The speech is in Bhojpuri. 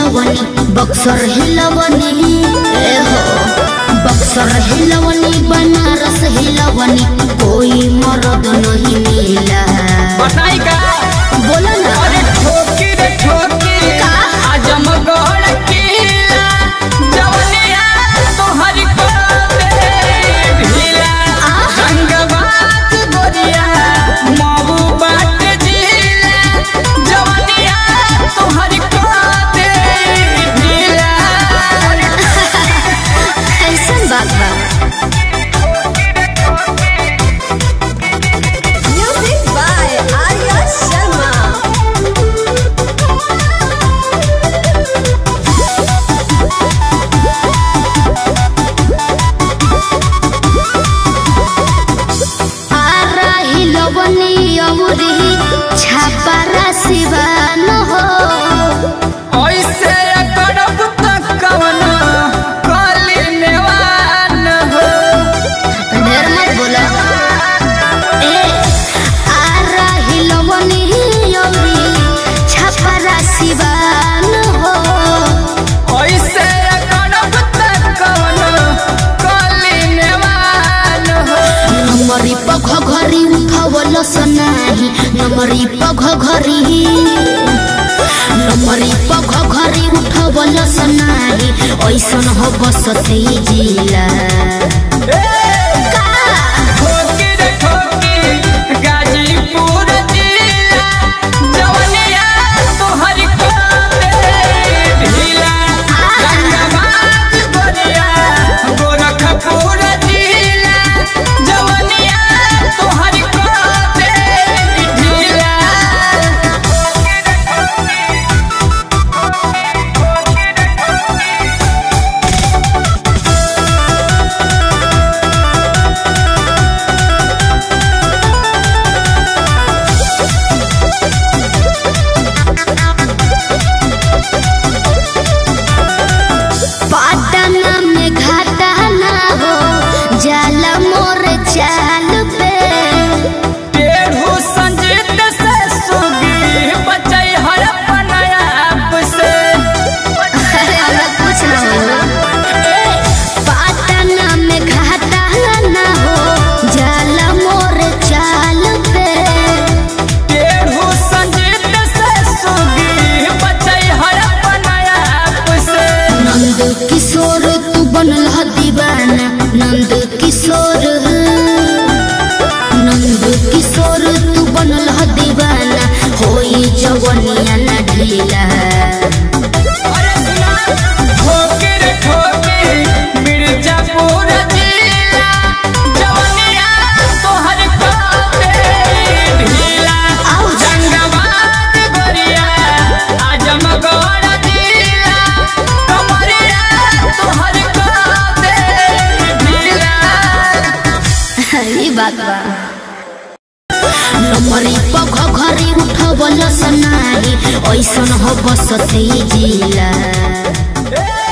हिलवनी बक्सर हिलवनी बक्सर हिलवनी बनारस हिलवनी कोई मर्द नहीं मिला। बताई का बोला ना। अरे ठोकी रे ठोकी आजमगढ़ किला जवनिया तोहर को दे ढीला रंगबाज गोरिया माबू बाट जिला जवनिया तोहर को दे ढीला। ऐसन बात बा। छापरा सिवान हो ऐसे करब तक कवन काली नेवान हो। ढेर मत बोला। आरा हिलवनी छापरा सिवान हो ऐसे करब तक कवन काली नेवान हो। नमरी पघ घरी उठवल सनाही नमरी पघ घरी उठवल सनाही ऐसन हो बसते जिला। ठोकी रे ठोकी गाजीपुर जिला जवनिया तोहर को दे ढीला रंगबाज गोरिया गोरखपुर जिला जवनिया तोहर को दे ढीला। पाटना में घाटा ना हो जाला मोर चाल पे टेढ़ू संजीत से सुगी बचई हर पनायाप से। कुछ ना हो। पाटना में घाटा ना हो जाला मोर चाल पे टेढ़ू संजीत से सुगी बचई हर पनायाप से। नंद किशोर तू बनल ह दीवाना नंद किशोर तू बनल ह दीवाना होई जवनिया ना ढीला। अरे सुना ठोकी रे ठोकी मिर्जापुर जिला जवनिया तोहर को दे ढीला रंगबाज गोरिया आजमगढ़ जिला कमरिया तोहर को दे ढीला। ई बात बा। नमरी पघ घरी उठवल सनाही ऐसन हो बसते जिला।